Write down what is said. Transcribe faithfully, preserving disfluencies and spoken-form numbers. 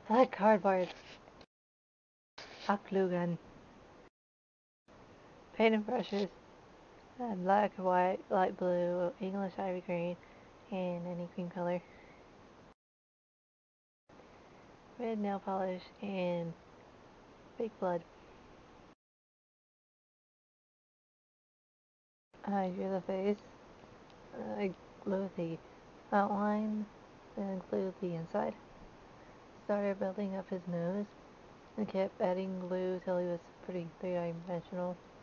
Black cardboard. Hot glue gun. Painting brushes. Uh, black, white, light blue, English ivy green, and any cream color. Red nail polish and fake blood. I drew the face. I glued the outline, then glued the inside. Started building up his nose and kept adding glue till he was pretty three-dimensional.